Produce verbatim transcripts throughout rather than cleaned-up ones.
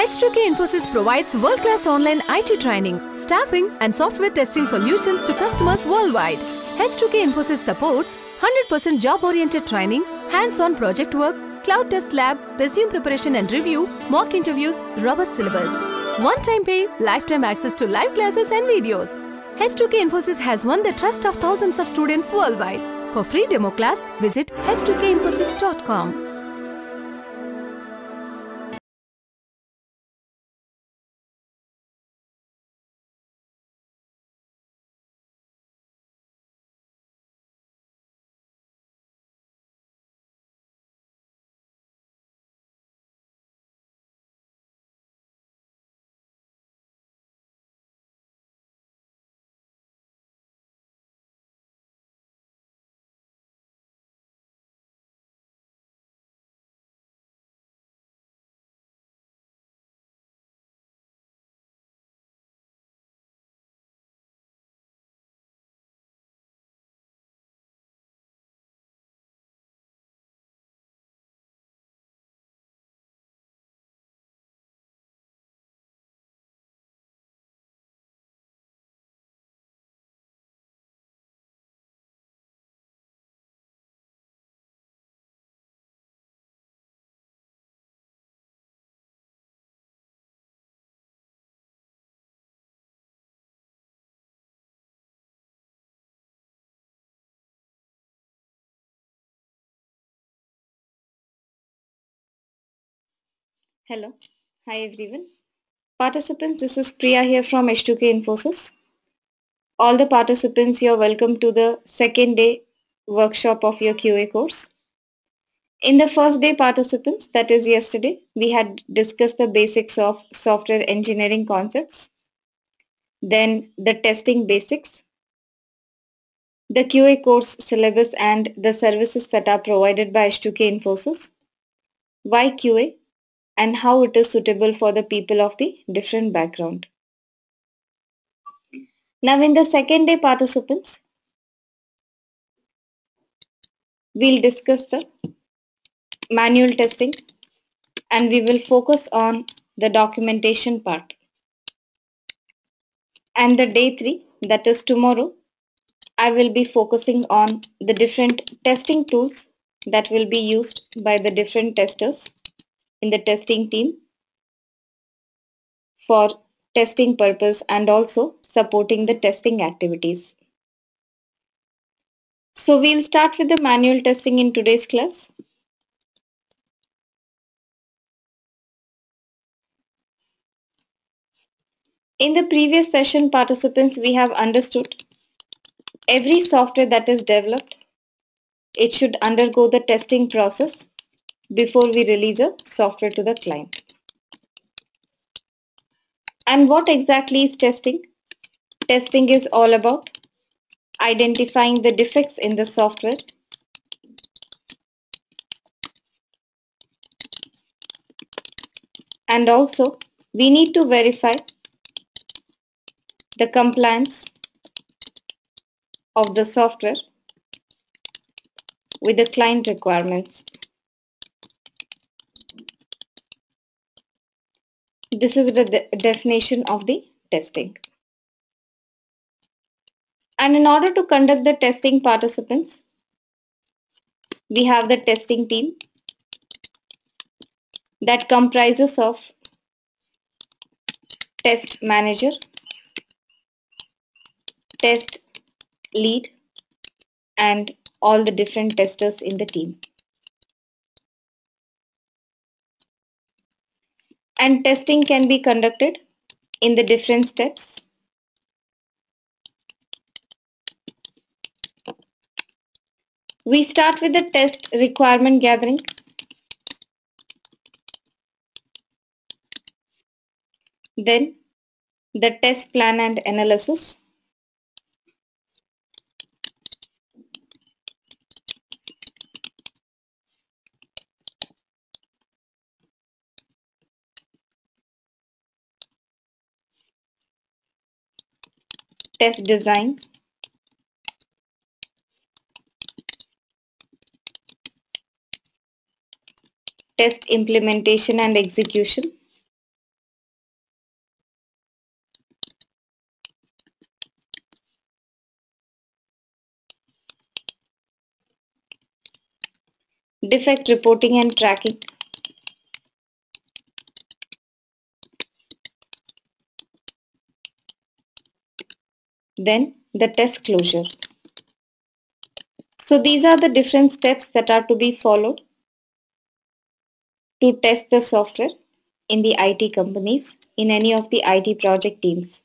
H two K Infosys provides world-class online I T training, staffing and software testing solutions to customers worldwide. H two K Infosys supports one hundred percent job-oriented training, hands-on project work, cloud test lab, resume preparation and review, mock interviews, robust syllabus. One-time pay, lifetime access to live classes and videos. H two K Infosys has won the trust of thousands of students worldwide. For free demo class, visit h two k infosys dot com. Hello. Hi everyone. Participants, this is Priya here from H two K Infosys. All the participants, you're welcome to the second day workshop of your Q A course. In the first day, participants, that is yesterday, we had discussed the basics of software engineering concepts, then the testing basics, the Q A course syllabus and the services that are provided by H two K Infosys, why Q A, and how it is suitable for the people of the different background. Now in the second day, participants, we'll discuss the manual testing and we will focus on the documentation part. And the day three, that is tomorrow, I will be focusing on the different testing tools that will be used by the different testers in the testing team for testing purpose and also supporting the testing activities. So we'll start with the manual testing in today's class. In the previous session, participants, we have understood every software that is developed, it should undergo the testing process before we release a software to the client. And what exactly is testing? Testing is all about identifying the defects in the software, and also we need to verify the compliance of the software with the client requirements. This is the de- definition of the testing. And in order to conduct the testing, participants, we have the testing team that comprises of test manager, test lead, and all the different testers in the team. And testing can be conducted in the different steps. We start with the test requirement gathering. Then the test plan and analysis. Test design. Test implementation and execution. defect reporting and tracking, then the test closure. So these are the different steps that are to be followed to test the software in the I T companies, in any of the I T project teams.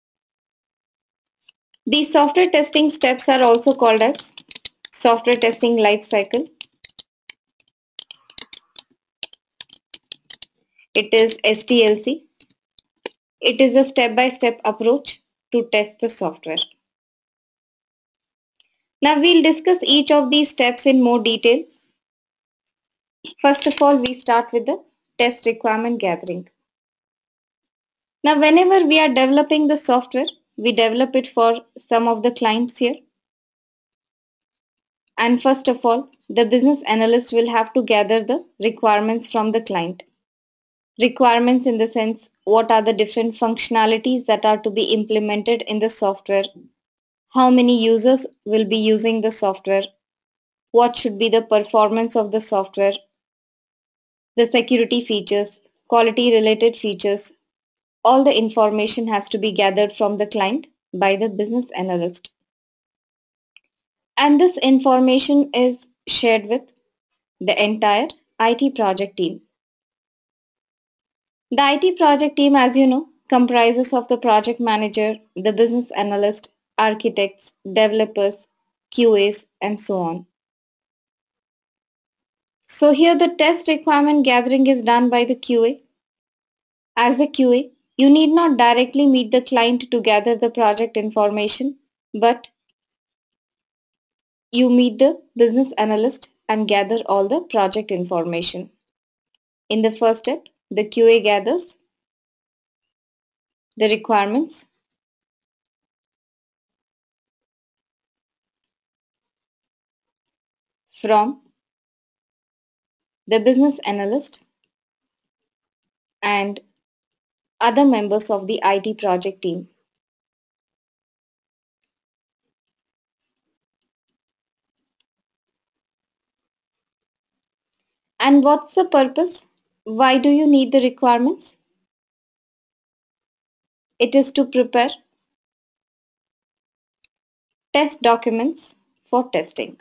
These software testing steps are also called as software testing life cycle. It is S T L C. It is a step-by-step approach to test the software. Now we'll discuss each of these steps in more detail. First of all, we start with the test requirement gathering. Now whenever we are developing the software, we develop it for some of the clients here. And first of all, the business analyst will have to gather the requirements from the client. Requirements in the sense, what are the different functionalities that are to be implemented in the software? How many users will be using the software? What should be the performance of the software? The security features, quality related features. All the information has to be gathered from the client by the business analyst. And this information is shared with the entire I T project team. The I T project team, as you know, comprises of the project manager, the business analyst, architects, developers, Q As, and so on. So here the test requirement gathering is done by the Q A. As a Q A, you need not directly meet the client to gather the project information, but you meet the business analyst and gather all the project information. In the first step, the Q A gathers the requirements from the business analyst and other members of the I T project team. And what's the purpose? Why do you need the requirements? It is to prepare test documents for testing.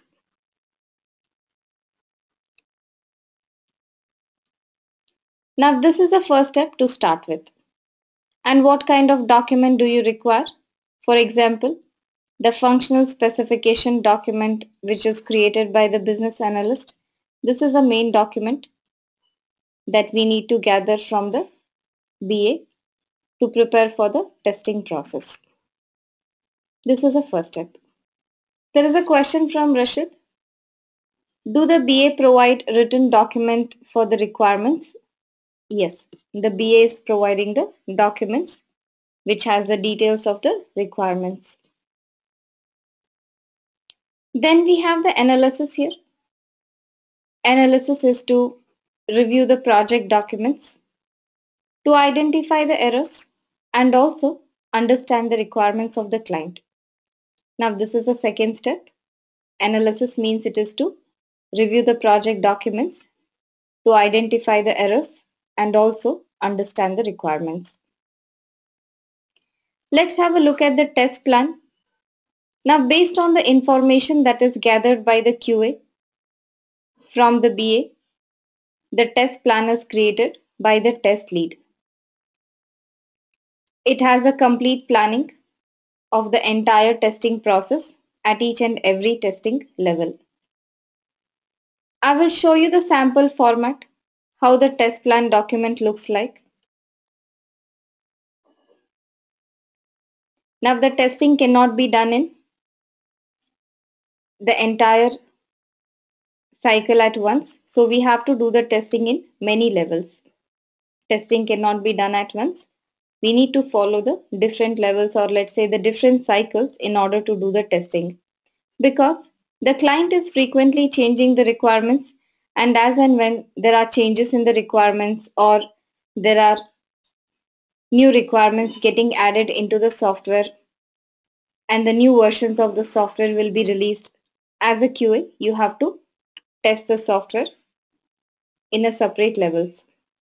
Now this is the first step to start with. And what kind of document do you require? For example, the functional specification document which is created by the business analyst. This is a main document that we need to gather from the B A to prepare for the testing process. This is the first step. There is a question from Rashid. Do the B A provide written document for the requirements? Yes, the B A is providing the documents which has the details of the requirements. Then we have the analysis here. Analysis is to review the project documents, to identify the errors and also understand the requirements of the client. Now this is the second step. Analysis means it is to review the project documents, to identify the errors and also understand the requirements. Let's have a look at the test plan. Now based on the information that is gathered by the Q A from the B A, the test plan is created by the test lead. It has a complete planning of the entire testing process at each and every testing level. I will show you the sample format, how the test plan document looks like. Now the testing cannot be done in the entire cycle at once. So we have to do the testing in many levels. Testing cannot be done at once. We need to follow the different levels, or let's say the different cycles, in order to do the testing. Because the client is frequently changing the requirements, and as and when there are changes in the requirements or there are new requirements getting added into the software and the new versions of the software will be released, as a Q A you have to test the software in a separate levels.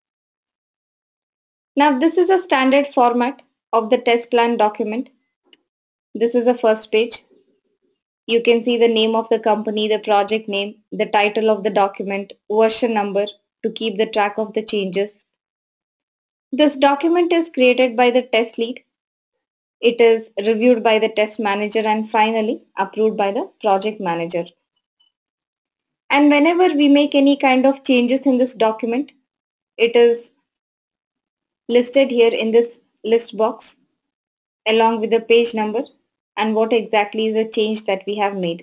Now this is a standard format of the test plan document. This is the first page. You can see the name of the company, the project name, the title of the document, version number to keep the track of the changes. This document is created by the test lead. It is reviewed by the test manager and finally approved by the project manager. And whenever we make any kind of changes in this document, it is listed here in this list box along with the page number and what exactly is the change that we have made.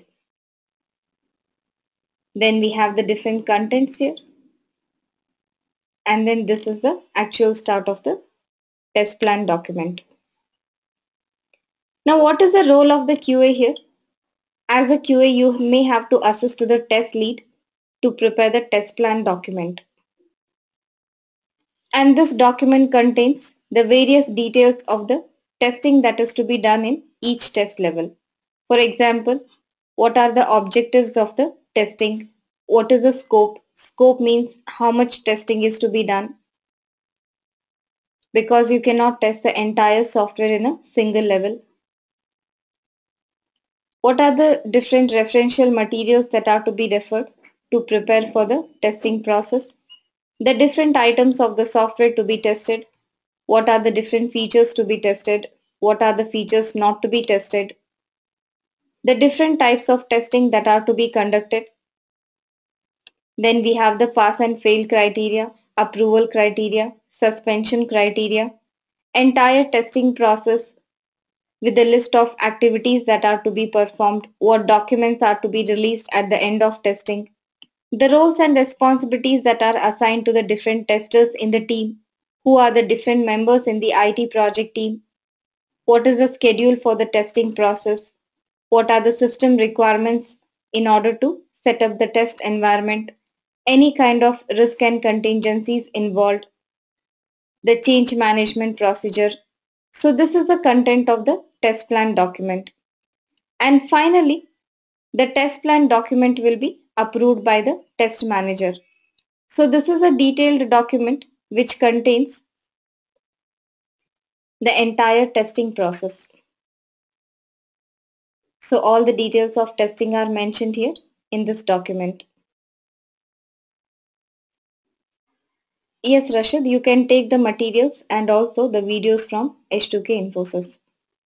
Then we have the different contents here. And then this is the actual start of the test plan document. Now what is the role of the Q A here? As a Q A, you may have to assist the test lead to prepare the test plan document. And this document contains the various details of the testing that is to be done in each test level. For example, what are the objectives of the testing? What is the scope? Scope means how much testing is to be done, because you cannot test the entire software in a single level. What are the different referential materials that are to be referred to prepare for the testing process? The different items of the software to be tested. What are the different features to be tested? What are the features not to be tested? The different types of testing that are to be conducted. Then we have the pass and fail criteria, approval criteria, suspension criteria, entire testing process with a list of activities that are to be performed, what documents are to be released at the end of testing, the roles and responsibilities that are assigned to the different testers in the team, who are the different members in the I T project team, what is the schedule for the testing process, what are the system requirements in order to set up the test environment, any kind of risk and contingencies involved, the change management procedure. So this is the content of the test plan document. And finally, the test plan document will be approved by the test manager. So this is a detailed document which contains the entire testing process. So all the details of testing are mentioned here in this document. Yes, Rashid, you can take the materials and also the videos from H two K Infosys.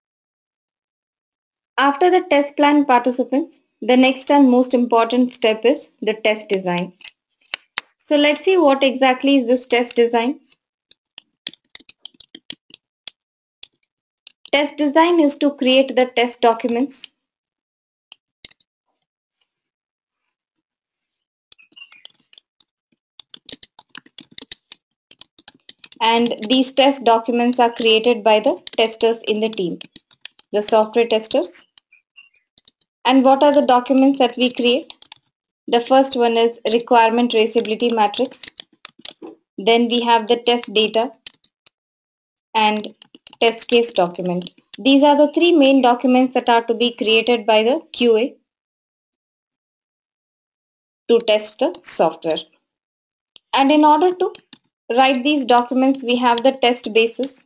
After the test plan participants, the next and most important step is the test design. So let's see what exactly is this test design. Test design is to create the test documents. And these test documents are created by the testers in the team, the software testers. And what are the documents that we create? The first one is requirement traceability matrix. Then we have the test data and test case document. These are the three main documents that are to be created by the Q A to test the software. And in order to write these documents, we have the test basis.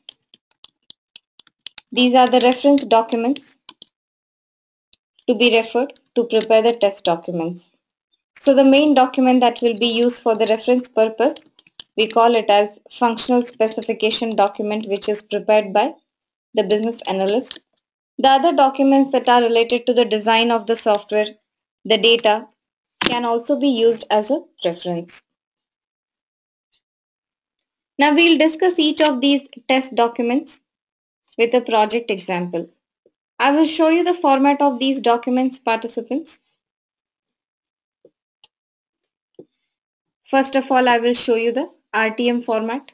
These are the reference documents to be referred to prepare the test documents. So the main document that will be used for the reference purpose, we call it as functional specification document, which is prepared by the business analyst. The other documents that are related to the design of the software, the data, can also be used as a reference. Now we'll discuss each of these test documents with a project example. I will show you the format of these documents, participants. First of all, I will show you the R T M format.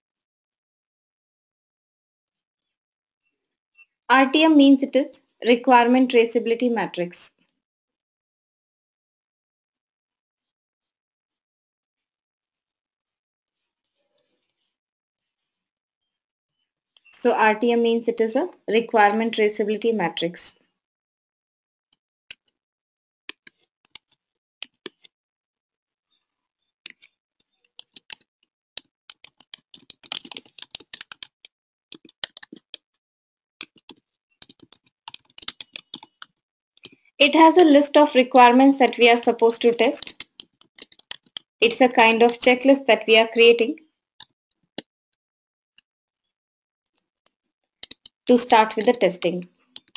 R T M means it is requirement traceability matrix. So R T M means it is a requirement traceability matrix. It has a list of requirements that we are supposed to test. It's a kind of checklist that we are creating to start with the testing.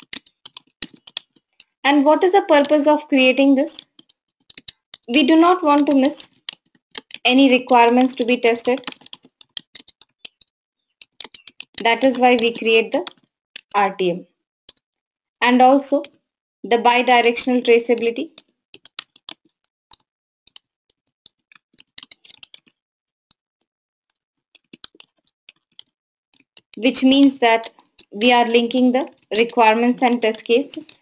And what is the purpose of creating this? We do not want to miss any requirements to be tested. That is why we create the R T M. And also the bidirectional traceability. Which means that we are linking the requirements and test cases.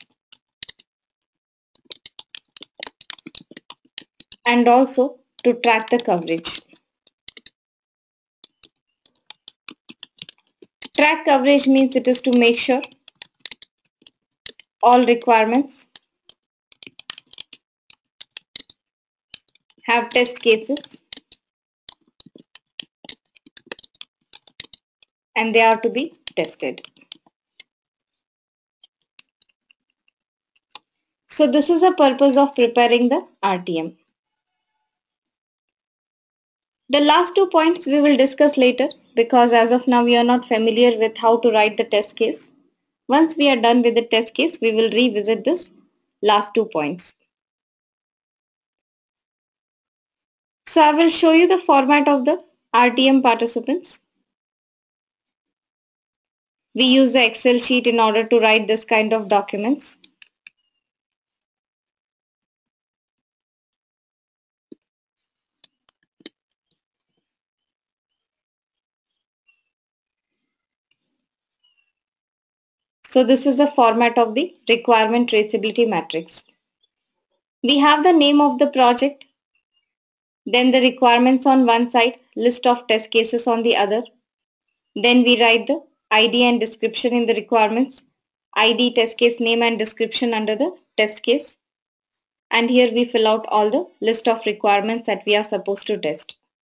And also to track the coverage. Track coverage means it is to make sure all requirements have test cases and they are to be tested. So this is the purpose of preparing the R T M. The last two points we will discuss later because as of now we are not familiar with how to write the test case. Once we are done with the test case, we will revisit this last two points. So I will show you the format of the R T M participants. We use the Excel sheet in order to write this kind of documents. So this is the format of the requirement traceability matrix. We have the name of the project, then the requirements on one side, list of test cases on the other. Then we write the I D and description in the requirements, I D, test case name and description under the test case. And here we fill out all the list of requirements that we are supposed to test.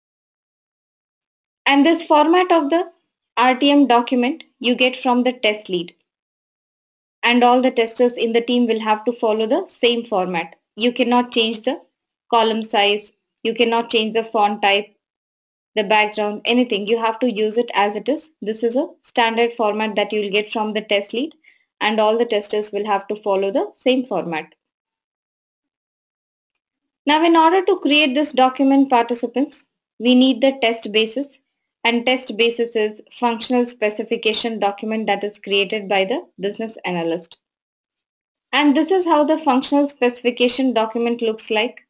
And this format of the R T M document you get from the test lead. And all the testers in the team will have to follow the same format. You cannot change the column size, you cannot change the font type, the background, anything. You have to use it as it is. This is a standard format that you will get from the test lead and all the testers will have to follow the same format. Now in order to create this document participants, we need the test basis. And test basis is functional specification document that is created by the business analyst. And this is how the functional specification document looks like.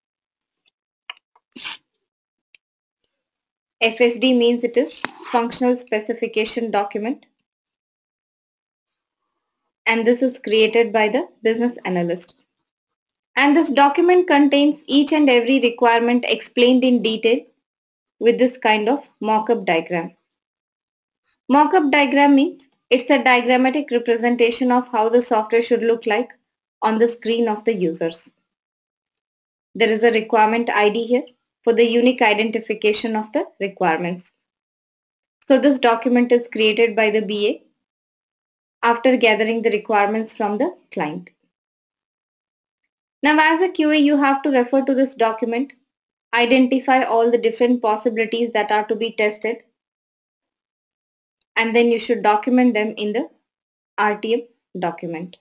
F S D means it is functional specification document. And this is created by the business analyst. And this document contains each and every requirement explained in detail with this kind of mock-up diagram. Mock-up diagram means it's a diagrammatic representation of how the software should look like on the screen of the users. There is a requirement I D here for the unique identification of the requirements. So this document is created by the B A after gathering the requirements from the client. Now as a Q A you have to refer to this document, identify all the different possibilities that are to be tested, and then you should document them in the R T M document.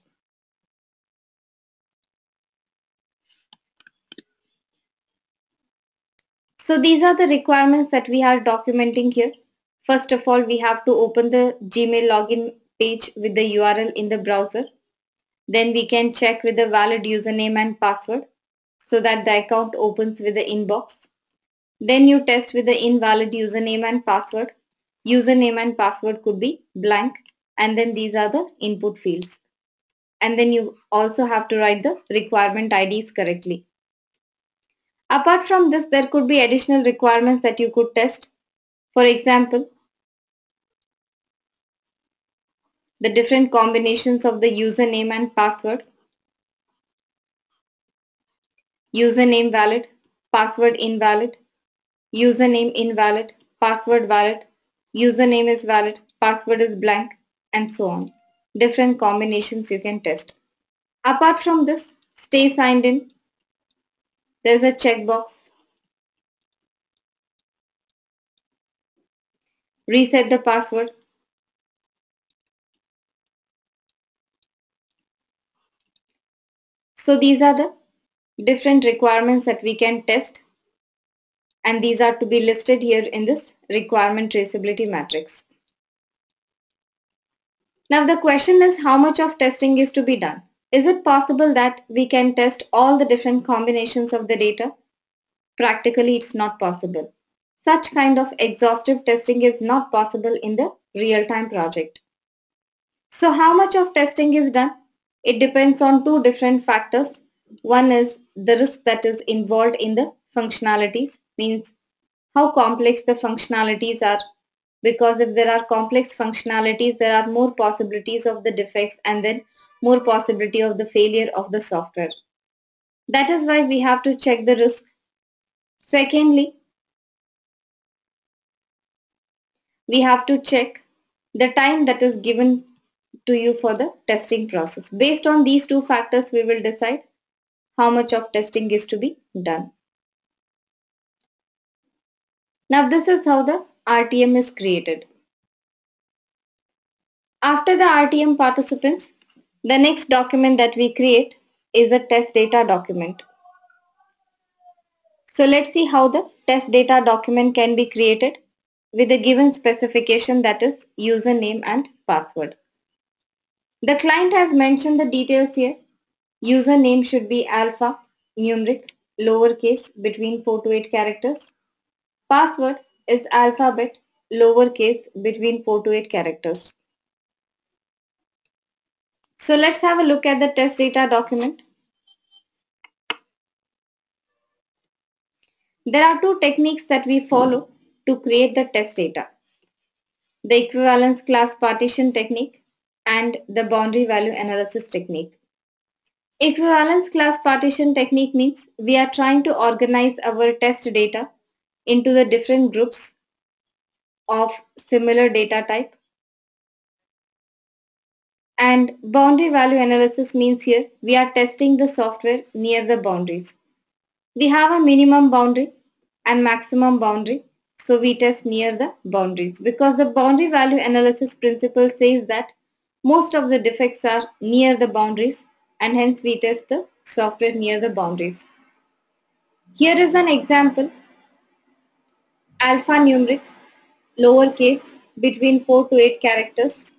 So these are the requirements that we are documenting here. First of all, we have to open the Gmail login page with the U R L in the browser. Then we can check with the valid username and password, so that the account opens with the inbox. Then you test with the invalid username and password. Username and password could be blank, and then these are the input fields. And then you also have to write the requirement I Ds correctly. Apart from this, there could be additional requirements that you could test. For example, the different combinations of the username and password. Username valid, password invalid, username invalid, password valid, username is valid, password is blank, and so on. Different combinations you can test. Apart from this, stay signed in. There's a checkbox. Reset the password. So these are the different requirements that we can test, and these are to be listed here in this requirement traceability matrix. Now the question is, how much of testing is to be done? Is it possible that we can test all the different combinations of the data? Practically, it's not possible. Such kind of exhaustive testing is not possible in the real-time project. So how much of testing is done? It depends on two different factors. One is the risk that is involved in the functionalities, means how complex the functionalities are, because if there are complex functionalities, there are more possibilities of the defects and then more possibility of the failure of the software. That is why we have to check the risk. Secondly, we have to check the time that is given to you for the testing process. Based on these two factors, we will decide how much of testing is to be done. Now this is how the R T M is created. After the R T M participants, the next document that we create is a test data document. So let's see how the test data document can be created with a given specification, that is username and password. The client has mentioned the details here. Username should be alpha, numeric, lowercase between four to eight characters. Password is alphabet, lowercase between four to eight characters. So let's have a look at the test data document. There are two techniques that we follow to create the test data: the equivalence class partition technique and the boundary value analysis technique. Equivalence class partition technique means we are trying to organize our test data into the different groups of similar data type. And boundary value analysis means here we are testing the software near the boundaries. We have a minimum boundary and maximum boundary, so we test near the boundaries, because the boundary value analysis principle says that most of the defects are near the boundaries, and hence we test the software near the boundaries. Here is an example: alphanumeric, lowercase between four to eight characters.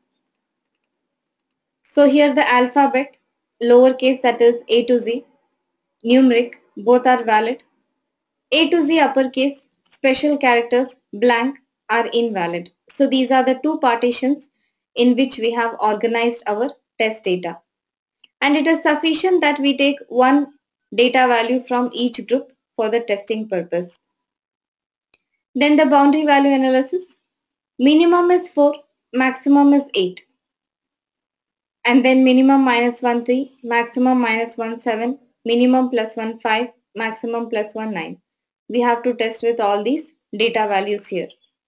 So here the alphabet, lowercase, that is A to Z, numeric, both are valid. A to Z uppercase, special characters, blank, are invalid. So these are the two partitions in which we have organized our test data. And it is sufficient that we take one data value from each group for the testing purpose. Then the boundary value analysis: minimum is four, maximum is eight. And then minimum minus one three, maximum minus one seven, minimum plus one five, maximum plus one nine. We have to test with all these data values here.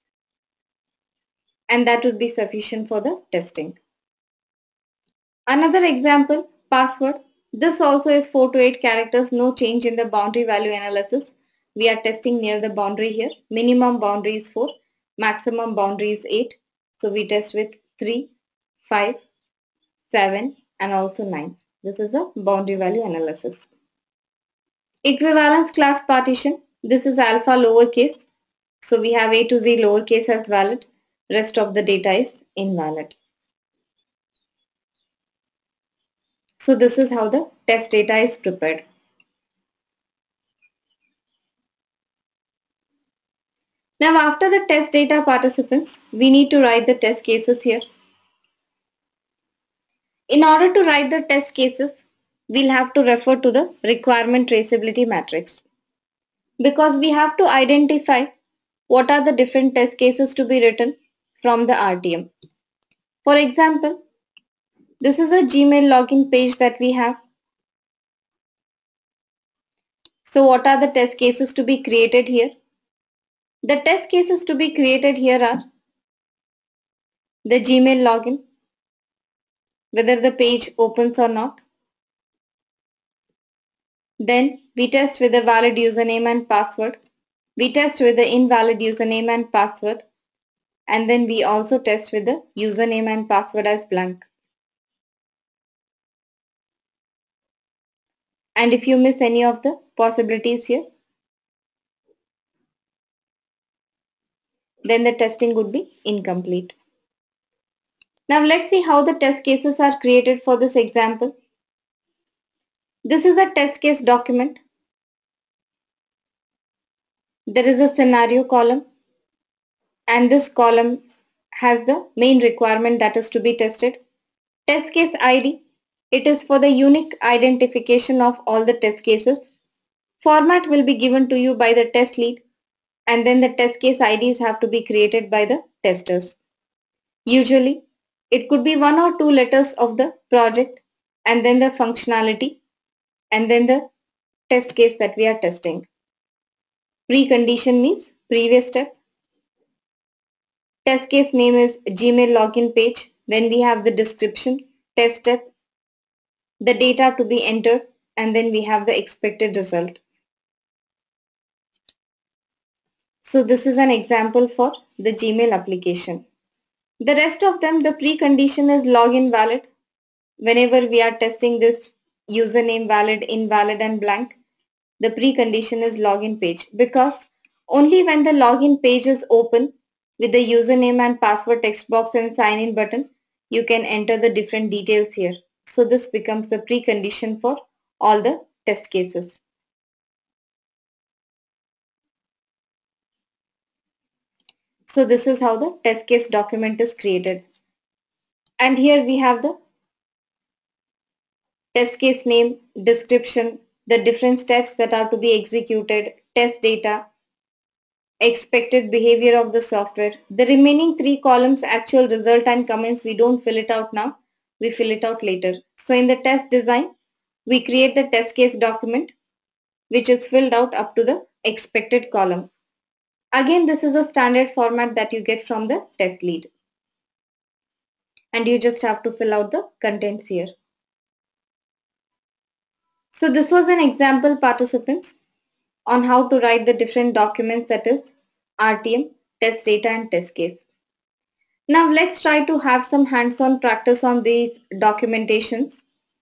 And that would be sufficient for the testing. Another example, password. This also is four to eight characters, no change in the boundary value analysis. We are testing near the boundary here. Minimum boundary is four, maximum boundary is eight. So we test with three, five, seven and also nine. This is a boundary value analysis. Equivalence class partition. This is alpha lowercase. So we have A to Z lowercase as valid. Rest of the data is invalid. So this is how the test data is prepared. Now after the test data participants, we need to write the test cases here. In order to write the test cases, we'll have to refer to the requirement traceability matrix, because we have to identify what are the different test cases to be written from the R T M. For example, this is a Gmail login page that we have. So what are the test cases to be created here? The test cases to be created here are the Gmail login, whether the page opens or not, Then we test with a valid username and password. We test with the invalid username and password. And then we also test with the username and password as blank. And if you miss any of the possibilities here, then the testing would be incomplete. Now let's see how the test cases are created for this example. This is a test case document. There is a scenario column, and this column has the main requirement that is to be tested. Test case I D, it is for the unique identification of all the test cases. Format will be given to you by the test lead, and then the test case I Ds have to be created by the testers. Usually, it could be one or two letters of the project, and then the functionality, and then the test case that we are testing. Precondition means previous step. Test case name is Gmail login page. Then we have the description, test step, the data to be entered, and then we have the expected result. So this is an example for the Gmail application. The rest of them, the precondition is login valid. Whenever we are testing this username valid, invalid and blank, the precondition is login page, because only when the login page is open with the username and password text box and sign in button, you can enter the different details here. So this becomes the precondition for all the test cases. So this is how the test case document is created. And here we have the test case name, description, the different steps that are to be executed, test data, expected behavior of the software. The remaining three columns, actual result and comments, we don't fill it out now. We fill it out later. So in the test design, we create the test case document, which is filled out up to the expected column. Again, this is a standard format that you get from the test lead. And you just have to fill out the contents here. So this was an example, participants, on how to write the different documents, that is R T M, test data and test case. Now let's try to have some hands-on practice on these documentations.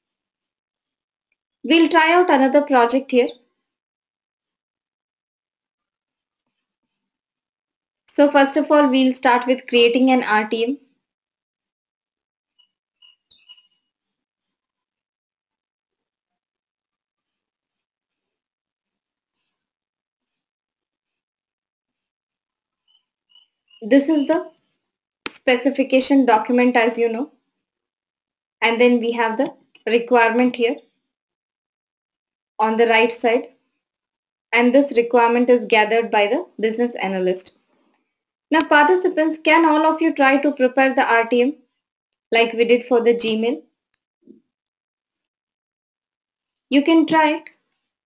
We'll try out another project here. So first of all, we'll start with creating an R T M. This is the specification document, as you know, and then we have the requirement here on the right side, and this requirement is gathered by the business analyst. Now participants, can all of you try to prepare the R T M like we did for the Gmail? You can try it.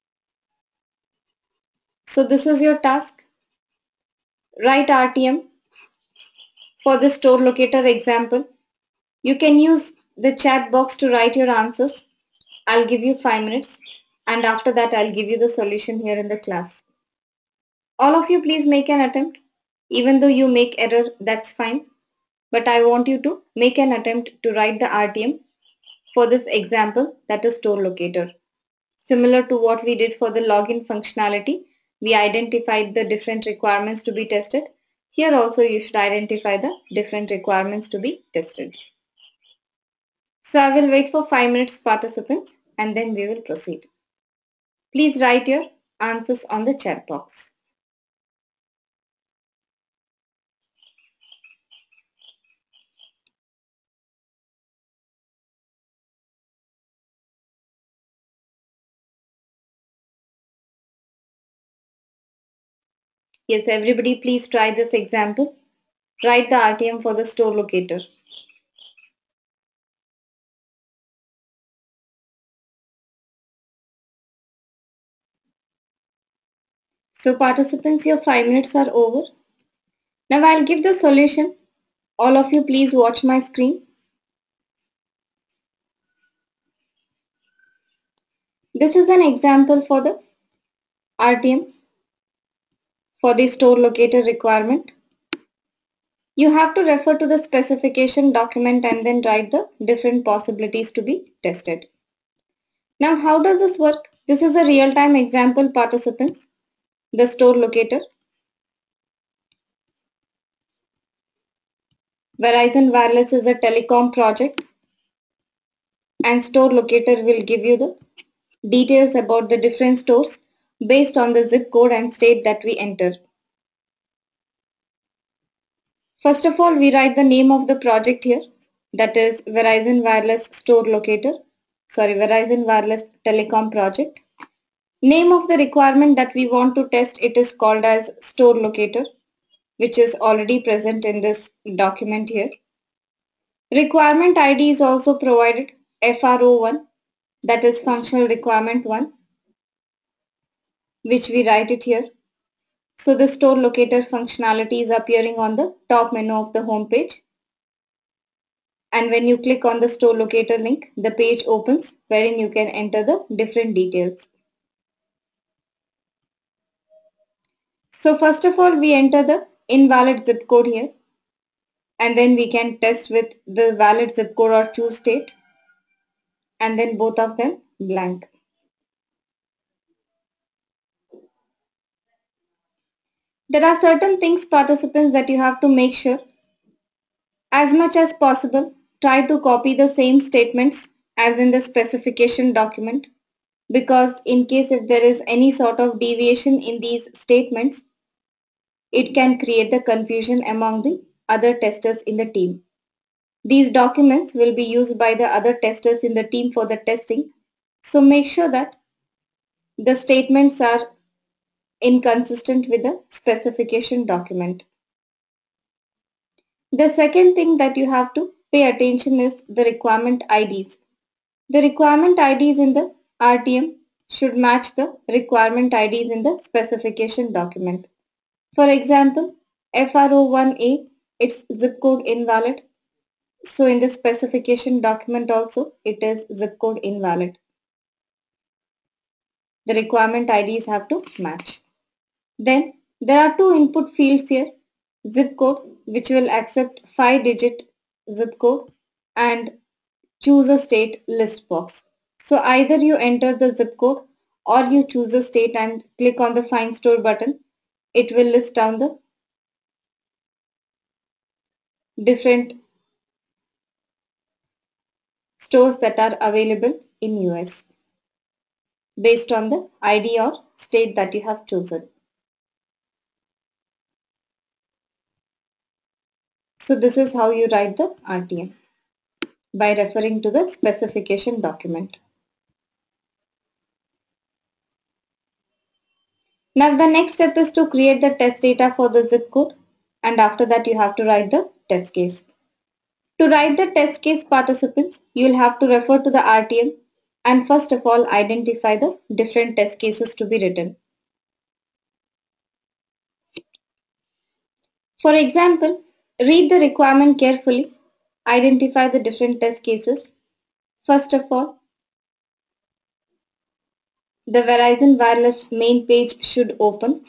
So this is your task. Write R T M. For the store locator example, you can use the chat box to write your answers. I'll give you five minutes, and after that I'll give you the solution here in the class. All of you please make an attempt. Even though you make error, that's fine. But I want you to make an attempt to write the R T M for this example, that is store locator. Similar to what we did for the login functionality, we identified the different requirements to be tested. Here also you should identify the different requirements to be tested. So I will wait for five minutes, participants, and then we will proceed. Please write your answers on the chat box. Yes, everybody please try this example. Write the R T M for the store locator. So participants, your five minutes are over. Now I'll give the solution. All of you please watch my screen. This is an example for the R T M for the store locator requirement. You have to refer to the specification document and then write the different possibilities to be tested. Now, how does this work? This is a real-time example, participants. The store locator. Verizon Wireless is a telecom project, and store locator will give you the details about the different stores based on the zip code and state that we enter. First of all, we write the name of the project here, that is Verizon Wireless Store Locator, sorry, Verizon Wireless Telecom Project. Name of the requirement that we want to test, it is called as Store Locator, which is already present in this document here. Requirement I D is also provided, F R O one, that is Functional Requirement one, which we write it here. So the store locator functionality is appearing on the top menu of the home page. And when you click on the store locator link, the page opens wherein you can enter the different details. So first of all, we enter the invalid zip code here. And then we can test with the valid zip code or choose state. And then both of them blank. There are certain things, participants, that you have to make sure. As much as possible, try to copy the same statements as in the specification document, because in case if there is any sort of deviation in these statements, it can create the confusion among the other testers in the team. These documents will be used by the other testers in the team for the testing, so make sure that the statements are inconsistent with the specification document. The second thing that you have to pay attention is the requirement I Ds. The requirement I Ds in the R T M should match the requirement I Ds in the specification document. For example, F R O one A, its zip code invalid. So in the specification document also, it is zip code invalid. The requirement I Ds have to match. Then there are two input fields here, zip code, which will accept five digit zip code, and choose a state list box. So either you enter the zip code or you choose a state and click on the find store button. It will list down the different stores that are available in U S based on the I D or state that you have chosen. So this is how you write the R T M, by referring to the specification document. Now the next step is to create the test data for the zip code, and after that you have to write the test case. To write the test case, participants, you will have to refer to the R T M and first of all identify the different test cases to be written. For example, read the requirement carefully, identify the different test cases. First of all, the Verizon Wireless main page should open.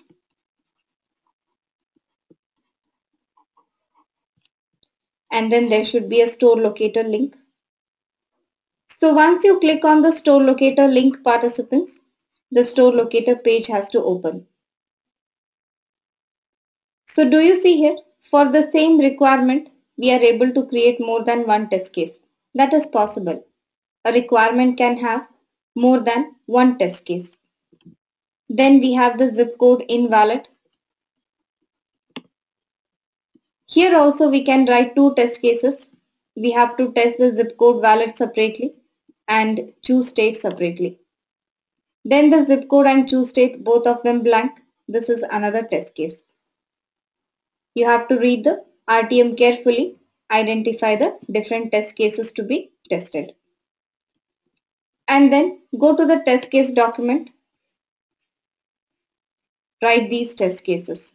And then there should be a store locator link. So once you click on the store locator link, participants, the store locator page has to open. So do you see here, for the same requirement, we are able to create more than one test case. That is possible. A requirement can have more than one test case. Then we have the zip code invalid. Here also we can write two test cases. We have to test the zip code valid separately and choose state separately. Then the zip code and choose state, both of them blank. This is another test case. You have to read the R T M carefully, identify the different test cases to be tested. And then go to the test case document, write these test cases.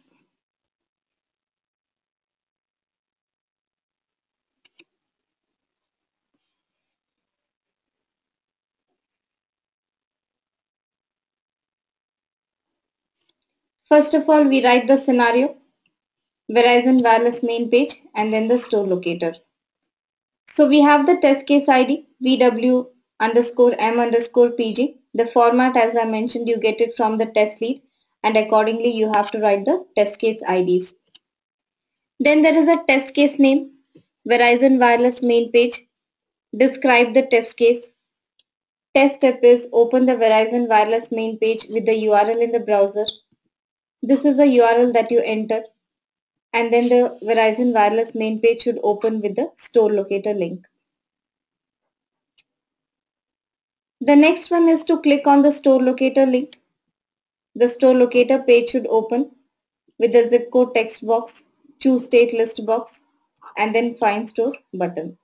First of all, we write the scenario, Verizon Wireless main page, and then the store locator. So we have the test case I D, V W underscore M underscore P G. The format, as I mentioned, you get it from the test lead, and accordingly you have to write the test case I Ds. Then there is a test case name, Verizon Wireless main page. Describe the test case. Test step is open the Verizon Wireless main page with the U R L in the browser. This is a U R L that you enter, and then the Verizon Wireless main page should open with the store locator link. The next one is to click on the store locator link. The store locator page should open with the zip code text box, choose state list box, and then find store button.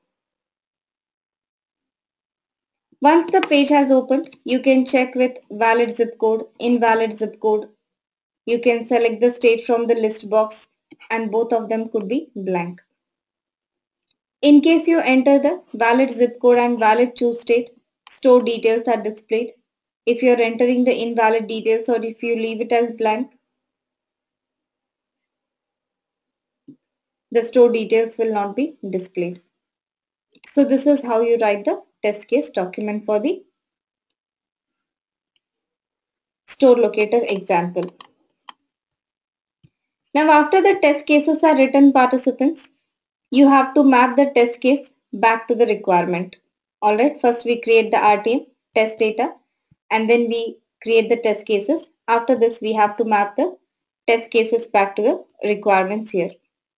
Once the page has opened, you can check with valid zip code, invalid zip code. You can select the state from the list box, and both of them could be blank. In case you enter the valid zip code and valid choose state, store details are displayed. If you are entering the invalid details or if you leave it as blank, the store details will not be displayed. So this is how you write the test case document for the store locator example. Now after the test cases are written, participants, you have to map the test case back to the requirement. Alright, first we create the R T M, test data, and then we create the test cases. After this, we have to map the test cases back to the requirements here.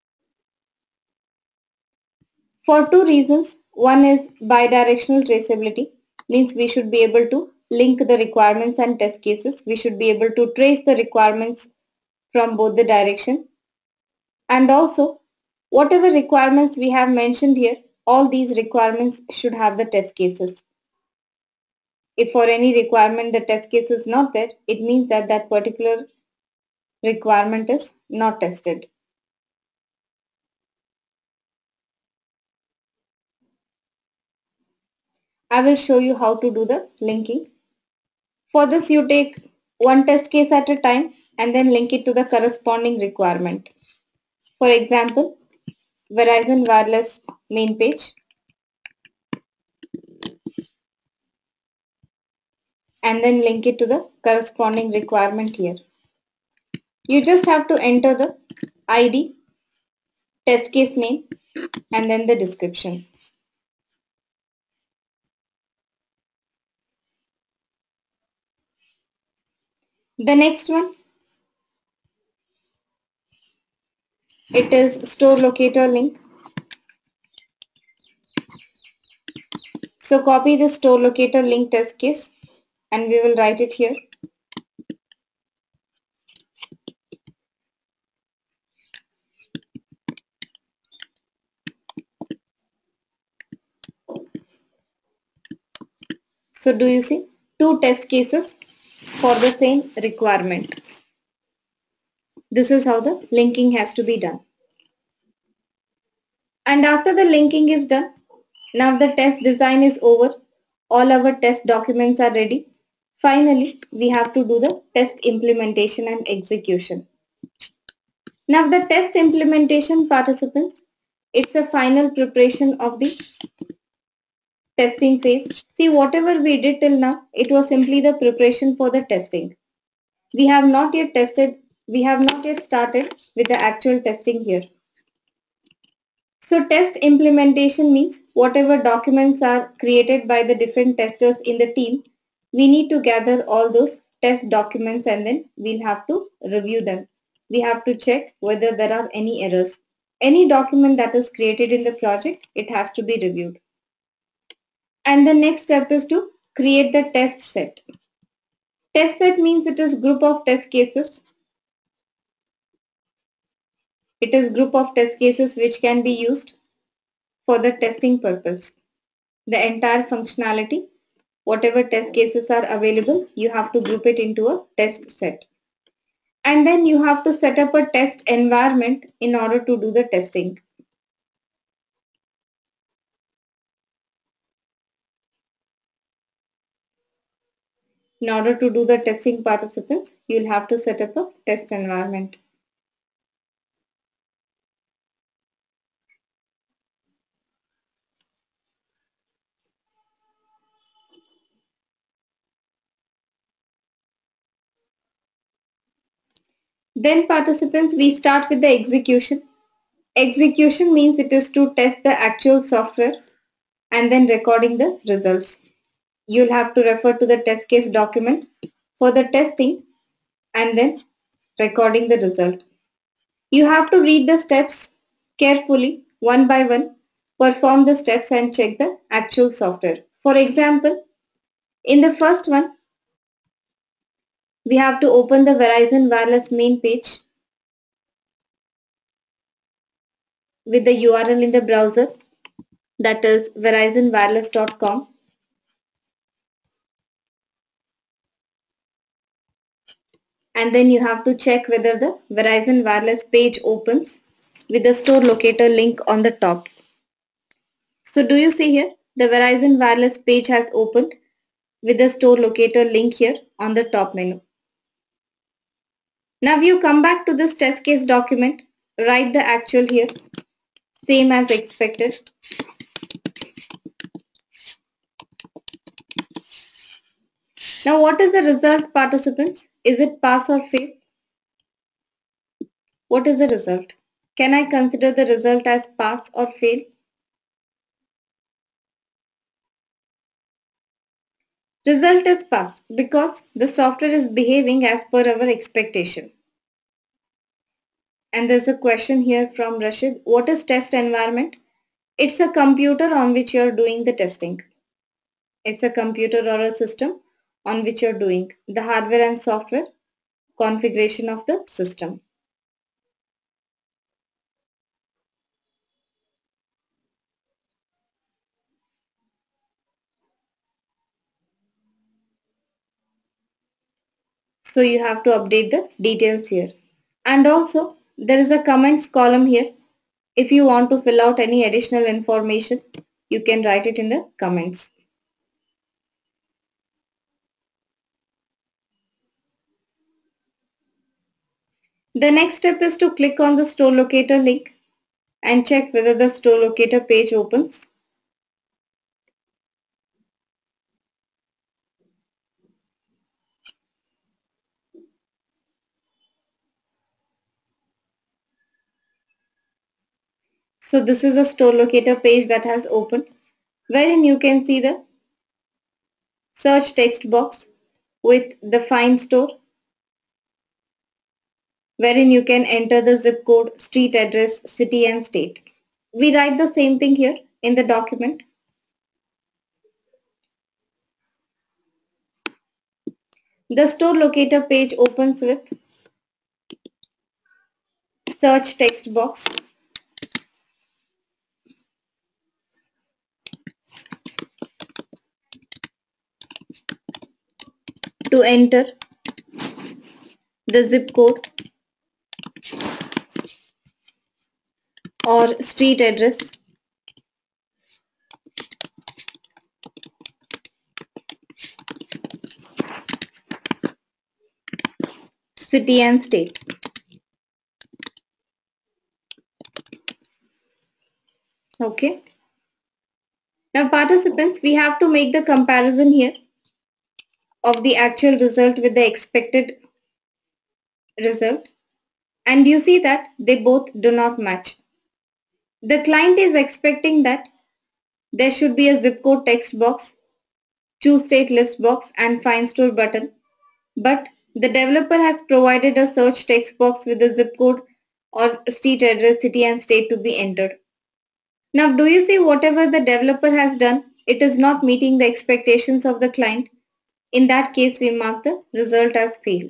For two reasons. One is bidirectional traceability, means we should be able to link the requirements and test cases. We should be able to trace the requirements from both the direction. And also, whatever requirements we have mentioned here, all these requirements should have the test cases. If for any requirement the test case is not there, it means that that particular requirement is not tested. I will show you how to do the linking. For this, you take one test case at a time and then link it to the corresponding requirement. For example, Verizon Wireless main page, and then link it to the corresponding requirement here. You just have to enter the I D, test case name, and then the description. The next one, it is store locator link. So copy the store locator link test case and we will write it here. So do you see two test cases for the same requirement? This is how the linking has to be done. And after the linking is done, now the test design is over. All our test documents are ready. Finally, we have to do the test implementation and execution. Now the test implementation, participants, it's a final preparation of the testing phase. See, whatever we did till now, it was simply the preparation for the testing. We have not yet tested, we have not yet started with the actual testing here. So test implementation means whatever documents are created by the different testers in the team, we need to gather all those test documents and then we'll have to review them. We have to check whether there are any errors. Any document that is created in the project, it has to be reviewed. And the next step is to create the test set. Test set means it is group of test cases. It is group of test cases which can be used for the testing purpose. The entire functionality, whatever test cases are available, you have to group it into a test set. And then you have to set up a test environment in order to do the testing. In order to do the testing, participants, you'll have to set up a test environment. Then participants, we start with the execution. Execution means it is to test the actual software and then recording the results. You'll have to refer to the test case document for the testing and then recording the result. You have to read the steps carefully one by one, perform the steps and check the actual software. For example, in the first one, we have to open the Verizon Wireless main page with the U R L in the browser, that is verizon wireless dot com. And then you have to check whether the Verizon Wireless page opens with the store locator link on the top. So do you see here, the Verizon Wireless page has opened with the store locator link here on the top menu. Now you come back to this test case document, write the actual here, same as expected. Now what is the result, participants? Is it pass or fail? What is the result? Can I consider the result as pass or fail? Result is pass because the software is behaving as per our expectation. And there's a question here from Rashid. What is test environment? It's a computer on which you're doing the testing. It's a computer or a system on which you're doing the hardware and software configuration of the system. So you have to update the details here. And also there is a comments column here. If you want to fill out any additional information, you can write it in the comments. The next step is to click on the store locator link and check whether the store locator page opens. So this is a store locator page that has opened, wherein you can see the search text box with the find store, wherein you can enter the zip code, street address, city and state. We write the same thing here in the document. The store locator page opens with search text box. To enter the zip code or street address, city and state. Okay. Now participants, we have to make the comparison here of the actual result with the expected result, and you see that they both do not match. The client is expecting that there should be a zip code text box, choose state list box and find store button, but the developer has provided a search text box with the zip code or street address, city and state to be entered. Now do you see, whatever the developer has done, it is not meeting the expectations of the client. In that case, we mark the result as fail.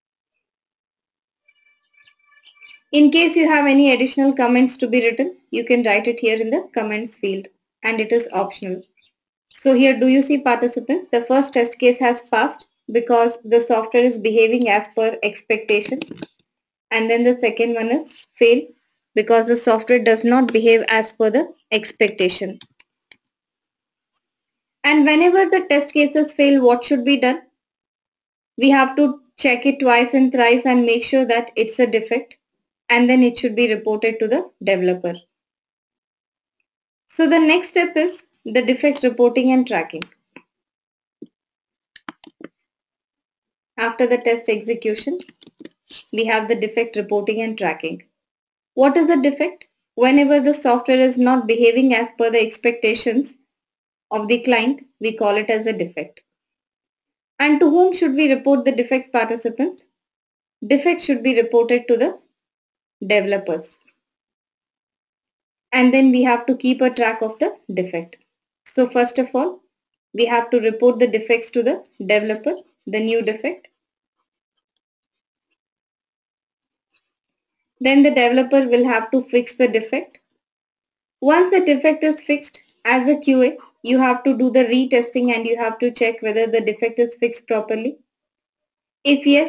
In case you have any additional comments to be written, you can write it here in the comments field, and it is optional. So here, do you see, participants, the first test case has passed because the software is behaving as per expectation, and then the second one is fail because the software does not behave as per the expectation. And whenever the test cases fail, what should be done? We have to check it twice and thrice and make sure that it's a defect, and then it should be reported to the developer. So the next step is the defect reporting and tracking. After the test execution, we have the defect reporting and tracking. What is a defect? Whenever the software is not behaving as per the expectations of the client, we call it as a defect. And to whom should we report the defect, participants? Defect should be reported to the developers. And then we have to keep a track of the defect. So first of all, we have to report the defects to the developer, the new defect. Then the developer will have to fix the defect. Once the defect is fixed, as a Q A, you have to do the retesting and you have to check whether the defect is fixed properly. If yes,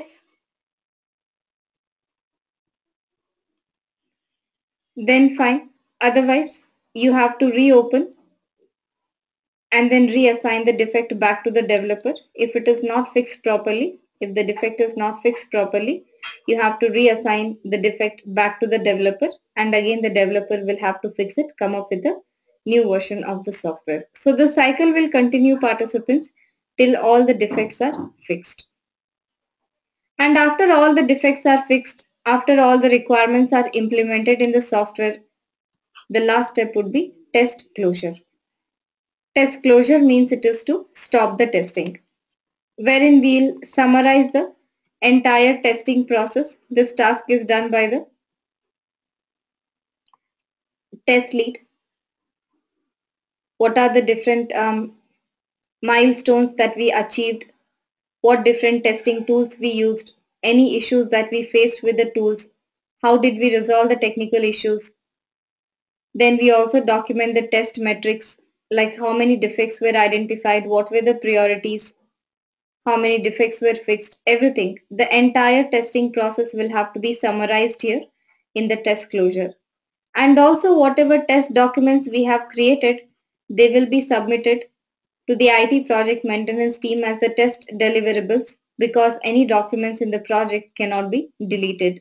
then fine. Otherwise, you have to reopen and then reassign the defect back to the developer. If it is not fixed properly, if the defect is not fixed properly, you have to reassign the defect back to the developer, and again the developer will have to fix it, come up with a new version of the software. So the cycle will continue, participants, till all the defects are fixed. And after all the defects are fixed, after all the requirements are implemented in the software, the last step would be test closure. Test closure means it is to stop the testing, wherein we'll summarize the entire testing process. This task is done by the test lead. What are the different um, milestones that we achieved? What different testing tools we used? Any issues that we faced with the tools? How did we resolve the technical issues? Then we also document the test metrics, like how many defects were identified, what were the priorities, how many defects were fixed, everything. The entire testing process will have to be summarized here in the test closure. And also whatever test documents we have created, they will be submitted to the I T project maintenance team as the test deliverables, because any documents in the project cannot be deleted.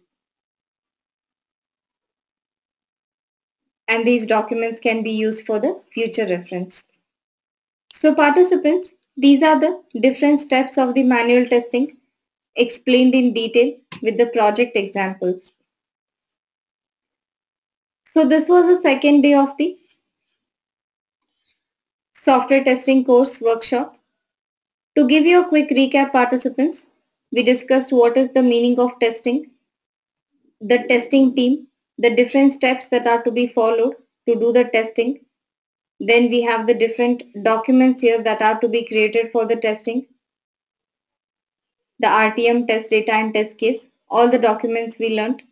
And these documents can be used for the future reference. So participants, these are the different steps of the manual testing explained in detail with the project examples. So this was the second day of the software testing course workshop. To give you a quick recap, participants, we discussed what is the meaning of testing, the testing team, the different steps that are to be followed to do the testing. Then we have the different documents here that are to be created for the testing, the R T M, test data and test case, all the documents we learnt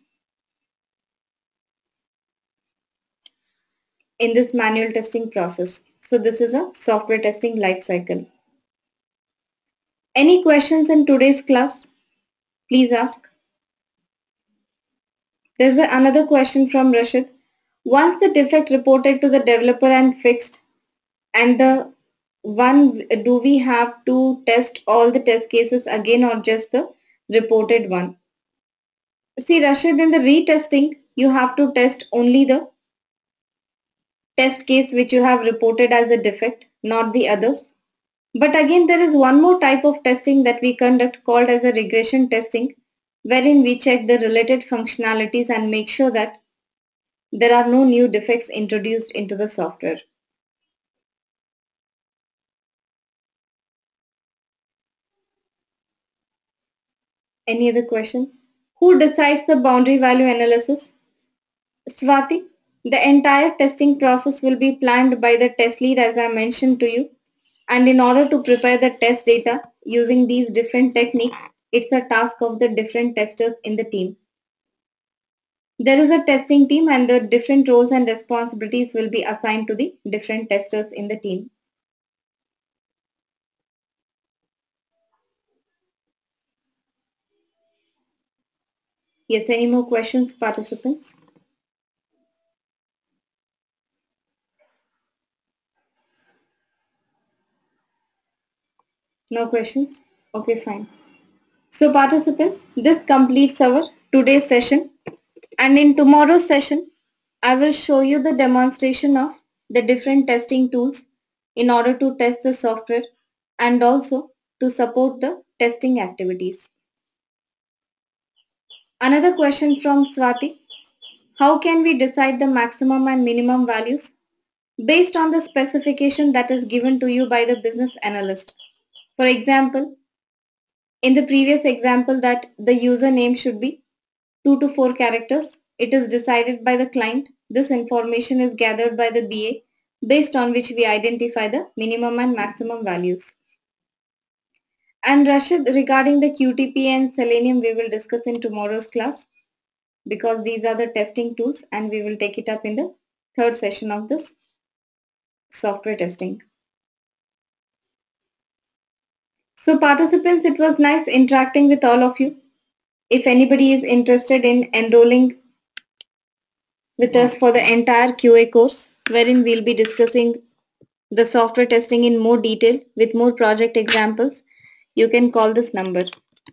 in this manual testing process. So this is a software testing life cycle. Any questions in today's class? Please ask. There's a, another question from Rashid. Once the defect reported to the developer and fixed, and the one, do we have to test all the test cases again or just the reported one? See Rashid, in the retesting, you have to test only the test case which you have reported as a defect, not the others. But again, there is one more type of testing that we conduct called as a regression testing, wherein we check the related functionalities and make sure that there are no new defects introduced into the software. Any other question? Who decides the boundary value analysis? Swati, the entire testing process will be planned by the test lead, as I mentioned to you. And in order to prepare the test data using these different techniques, it's a task of the different testers in the team. There is a testing team and the different roles and responsibilities will be assigned to the different testers in the team. Yes, any more questions, participants? No questions? Okay, fine. So participants, this completes our today's session, and in tomorrow's session, I will show you the demonstration of the different testing tools in order to test the software and also to support the testing activities. Another question from Swati. How can we decide the maximum and minimum values based on the specification that is given to you by the business analyst? For example, in the previous example that the username should be two to four characters, it is decided by the client. This information is gathered by the B A based on which we identify the minimum and maximum values. And Rashid, regarding the Q T P and Selenium, we will discuss in tomorrow's class because these are the testing tools and we will take it up in the third session of this software testing. So participants, it was nice interacting with all of you. If anybody is interested in enrolling with us for the entire Q A course, wherein we'll be discussing the software testing in more detail with more project examples, you can call this number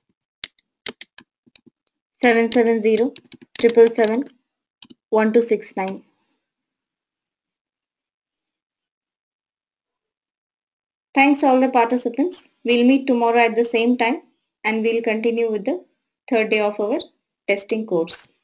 seven seven zero, seven seven seven, one two six nine. Thanks all the participants. We'll meet tomorrow at the same time and we'll continue with the third day of our testing course.